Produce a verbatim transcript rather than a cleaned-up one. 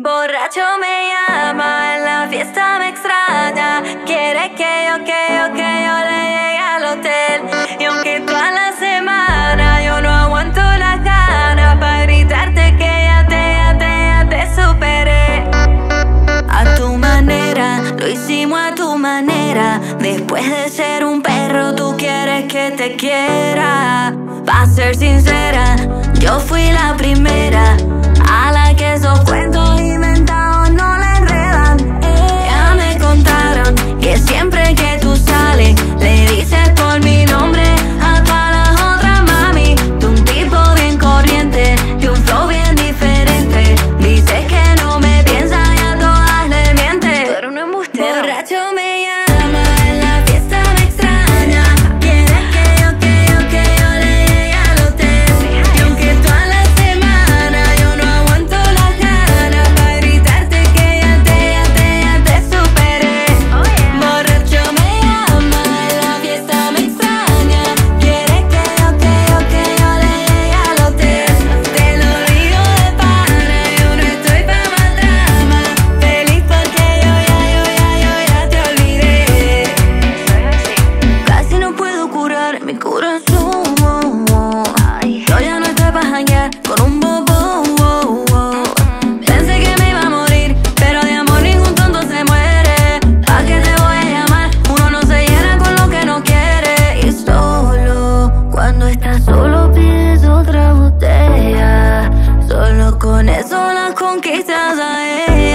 Borracho me llama, en la fiesta me extraña. Quiere que yo, que yo, que yo le llegue al hotel. Y aunque toda la semana yo no aguanto las ganas para gritarte que ya te, ya te, ya te superé. A tu manera, lo hicimos a tu manera. Después de ser un perro, tú quieres que te quiera. Pa' ser sincera, yo fui la primera a la que esos cuentos inventados no le enredan. Ya me contaron que siempre que tú sales le dices por mi nombre a todas las otras mami. Tú un tipo bien corriente y un flow bien diferente. Dices que no me piensas y a todas le mientes. Tú eres un embustero. Borracho me llama, en la fiesta me extraña. Quieres que yo, que yo, que yo le llegue al hotel. Y aunque toda la semana yo no aguanto las ganas para gritarte que ya te, ya te, ya te superé. Borracho me llama, en la fiesta me extraña. Quieres que yo, que yo, que yo le llegue al hotel. Te lo digo de pana, yo no estoy pa' más drama. Feliz porque yo ya, yo ya, yo ya te olvidé. Casi no puedo curar mi corazón. Yo ya no estoy pa' janguear con un bobo. Pensé que me iba a morir, pero de amor ningún tonto se muere. ¿Pa' qué te voy a llamar? Uno no se llena con lo que no quiere. Y solo cuando estás solo pides otra botella. Solo con eso las conquistas a ella.